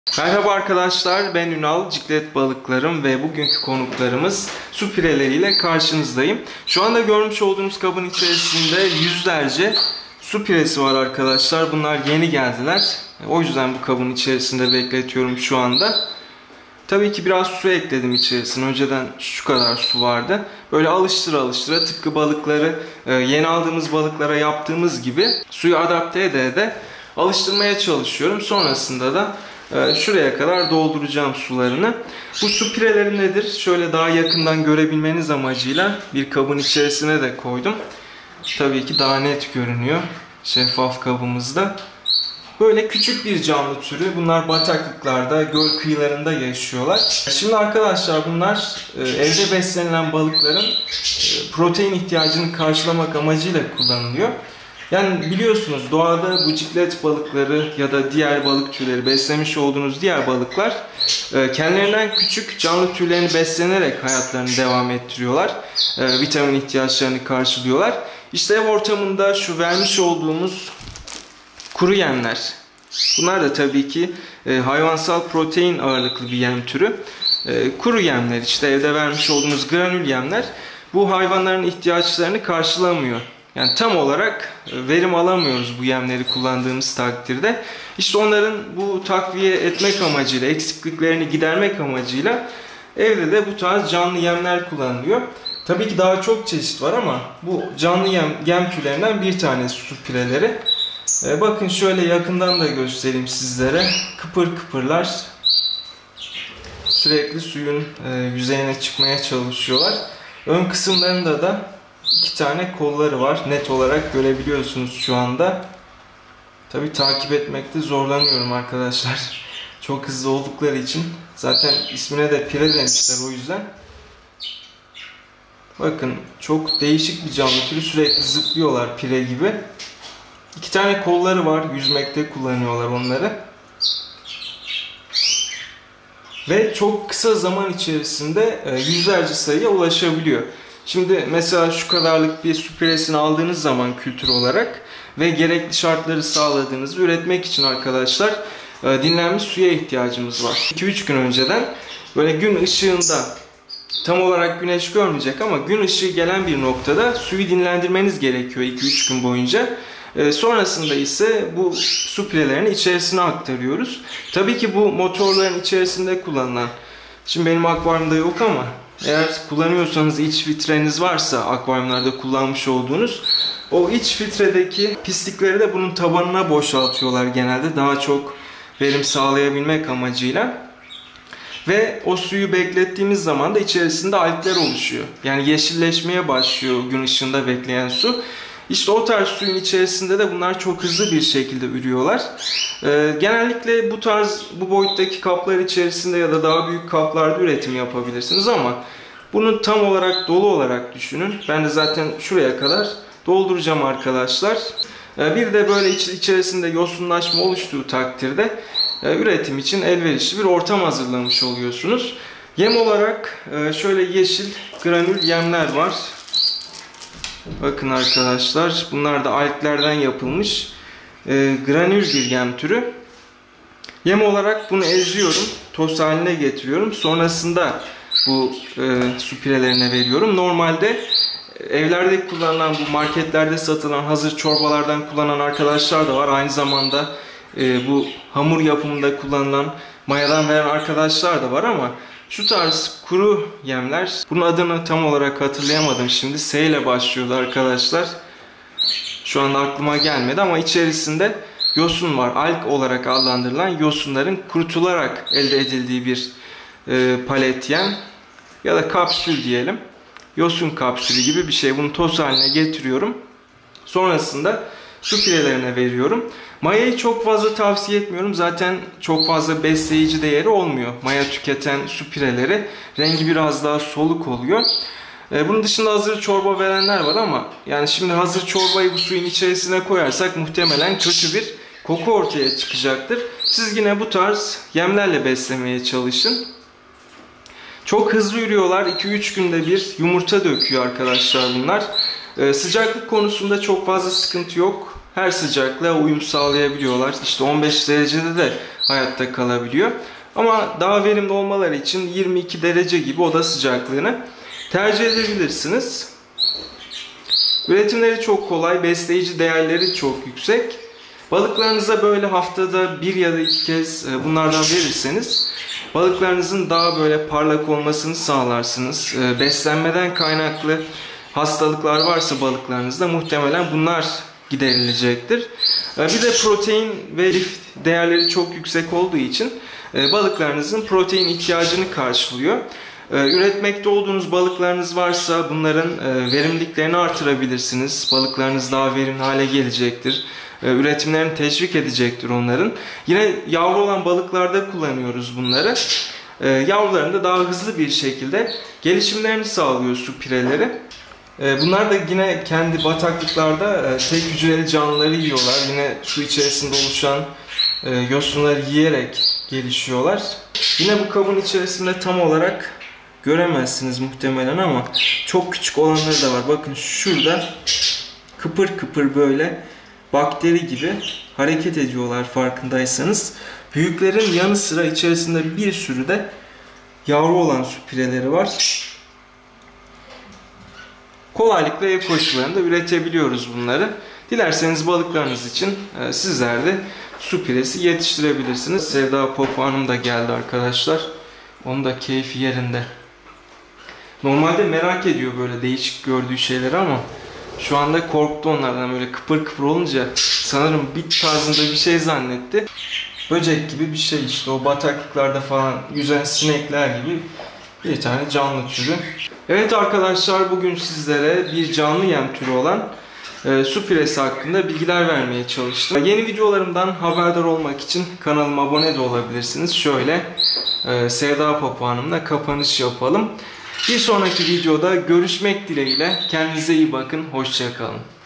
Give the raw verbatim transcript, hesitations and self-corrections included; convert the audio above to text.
Merhaba arkadaşlar, ben Ünal, Ciklet Balıklarım ve bugünkü konuklarımız su pireleriyle karşınızdayım. Şu anda görmüş olduğunuz kabın içerisinde yüzlerce su piresi var arkadaşlar. Bunlar yeni geldiler. O yüzden bu kabın içerisinde bekletiyorum şu anda. Tabii ki biraz su ekledim içerisine. Önceden şu kadar su vardı. Böyle alıştıra alıştıra tıpkı balıkları yeni aldığımız balıklara yaptığımız gibi suyu adapte ede ede alıştırmaya çalışıyorum. Sonrasında da şuraya kadar dolduracağım sularını. Bu su pireleri nedir? Şöyle daha yakından görebilmeniz amacıyla bir kabın içerisine de koydum. Tabii ki daha net görünüyor şeffaf kabımızda. Böyle küçük bir canlı türü. Bunlar bataklıklarda, göl kıyılarında yaşıyorlar. Şimdi arkadaşlar bunlar evde beslenilen balıkların protein ihtiyacını karşılamak amacıyla kullanılıyor. Yani biliyorsunuz doğada bu ciklet balıkları ya da diğer balık türleri, beslemiş olduğunuz diğer balıklar kendilerinden küçük canlı türlerini beslenerek hayatlarını devam ettiriyorlar. Vitamin ihtiyaçlarını karşılıyorlar. İşte ev ortamında şu vermiş olduğumuz kuru yemler. Bunlar da tabii ki hayvansal protein ağırlıklı bir yem türü. Kuru yemler, işte evde vermiş olduğumuz granül yemler bu hayvanların ihtiyaçlarını karşılamıyor. Yani tam olarak verim alamıyoruz bu yemleri kullandığımız takdirde. İşte onların bu takviye etmek amacıyla, eksikliklerini gidermek amacıyla evde de bu tarz canlı yemler kullanılıyor. Tabii ki daha çok çeşit var ama bu canlı yem, yem türlerinden bir tanesi su pireleri. Ee, bakın şöyle yakından da göstereyim sizlere. Kıpır kıpırlar. Sürekli suyun e, yüzeyine çıkmaya çalışıyorlar. Ön kısımlarında da İki tane kolları var. Net olarak görebiliyorsunuz şu anda. Tabii takip etmekte zorlanıyorum arkadaşlar. Çok hızlı oldukları için. Zaten ismine de pire demişler o yüzden. Bakın çok değişik bir canlı türü. Sürekli zıplıyorlar pire gibi. İki tane kolları var. Yüzmekte kullanıyorlar onları. Ve çok kısa zaman içerisinde yüzlerce sayıya ulaşabiliyor. Şimdi mesela şu kadarlık bir su piresini aldığınız zaman kültür olarak ve gerekli şartları sağladığınızı üretmek için arkadaşlar dinlenmiş suya ihtiyacımız var. iki üç gün önceden böyle gün ışığında, tam olarak güneş görmeyecek ama gün ışığı gelen bir noktada suyu dinlendirmeniz gerekiyor iki üç gün boyunca. Sonrasında ise bu su pirelerini içerisine aktarıyoruz. Tabii ki bu motorların içerisinde kullanılan, şimdi benim akvaryumda yok ama eğer kullanıyorsanız, iç filtreniz varsa akvaryumlarda kullanmış olduğunuz, o iç filtredeki pislikleri de bunun tabanına boşaltıyorlar genelde, daha çok verim sağlayabilmek amacıyla. Ve o suyu beklettiğimiz zaman da içerisinde algler oluşuyor. Yani yeşilleşmeye başlıyor gün ışığında bekleyen su. İşte o tarz suyun içerisinde de bunlar çok hızlı bir şekilde ürüyorlar. Ee, genellikle bu tarz, bu boyuttaki kaplar içerisinde ya da daha büyük kaplarda üretim yapabilirsiniz ama bunu tam olarak dolu olarak düşünün. Ben de zaten şuraya kadar dolduracağım arkadaşlar. Ee, bir de böyle iç, içerisinde yosunlaşma oluştuğu takdirde e, üretim için elverişli bir ortam hazırlamış oluyorsunuz. Yem olarak e, şöyle yeşil granül yemler var. Bakın arkadaşlar, bunlar da alglerden yapılmış e, granül bir yem türü. Yem olarak bunu eziyorum, toz haline getiriyorum. Sonrasında bu e, su pirelerine veriyorum. Normalde evlerde kullanılan, bu marketlerde satılan hazır çorbalardan kullanan arkadaşlar da var. Aynı zamanda e, bu hamur yapımında kullanılan mayadan veren arkadaşlar da var ama şu tarz kuru yemler, bunun adını tam olarak hatırlayamadım şimdi. S ile başlıyordu arkadaşlar. Şu anda aklıma gelmedi ama içerisinde yosun var. Alg olarak adlandırılan yosunların kurutularak elde edildiği bir e, palet yem ya da kapsül diyelim. Yosun kapsülü gibi bir şey. Bunu toz haline getiriyorum. Sonrasında su pirelerine veriyorum. Mayayı çok fazla tavsiye etmiyorum. Zaten çok fazla besleyici değeri olmuyor. Maya tüketen su pireleri rengi biraz daha soluk oluyor. Bunun dışında hazır çorba verenler var ama yani şimdi hazır çorbayı bu suyun içerisine koyarsak muhtemelen kötü bir koku ortaya çıkacaktır. Siz yine bu tarz yemlerle beslemeye çalışın. Çok hızlı ürüyorlar. iki üç günde bir yumurta döküyor arkadaşlar bunlar. Ee, sıcaklık konusunda çok fazla sıkıntı yok. Her sıcaklığa uyum sağlayabiliyorlar. İşte on beş derecede de hayatta kalabiliyor. Ama daha verimli olmaları için yirmi iki derece gibi oda sıcaklığını tercih edebilirsiniz. Üretimleri çok kolay, besleyici değerleri çok yüksek. Balıklarınıza böyle haftada bir ya da iki kez bunlardan verirseniz balıklarınızın daha böyle parlak olmasını sağlarsınız. Beslenmeden kaynaklı hastalıklar varsa balıklarınızda muhtemelen bunlar giderilecektir. Bir de protein ve lif değerleri çok yüksek olduğu için balıklarınızın protein ihtiyacını karşılıyor. Üretmekte olduğunuz balıklarınız varsa bunların verimliliklerini artırabilirsiniz. Balıklarınız daha verimli hale gelecektir. Üretimlerini teşvik edecektir onların. Yine yavru olan balıklarda kullanıyoruz bunları. Yavrularında daha hızlı bir şekilde gelişimlerini sağlıyor su pireleri. Bunlar da yine kendi bataklıklarda tek hücreli canlıları yiyorlar. Yine su içerisinde oluşan yosunları yiyerek gelişiyorlar. Yine bu kabın içerisinde tam olarak göremezsiniz muhtemelen ama çok küçük olanları da var. Bakın şurada kıpır kıpır böyle bakteri gibi hareket ediyorlar farkındaysanız. Büyüklerin yanı sıra içerisinde bir sürü de yavru olan su pireleri var. Kolaylıkla ev koşullarında üretebiliyoruz bunları. Dilerseniz balıklarınız için sizler de su piresi yetiştirebilirsiniz. Sevda Popo Hanım da geldi arkadaşlar. Onun da keyfi yerinde. Normalde merak ediyor böyle değişik gördüğü şeyleri ama şu anda korktu onlardan, böyle kıpır kıpır olunca sanırım bit tarzında bir şey zannetti. Böcek gibi bir şey işte, o bataklıklarda falan yüzen sinekler gibi bir tane canlı türü. Evet arkadaşlar, bugün sizlere bir canlı yem türü olan e, su piresi hakkında bilgiler vermeye çalıştım. Yeni videolarımdan haberdar olmak için kanalıma abone de olabilirsiniz. Şöyle e, Sevda Popo Hanım'la kapanış yapalım. Bir sonraki videoda görüşmek dileğiyle. Kendinize iyi bakın. Hoşça kalın.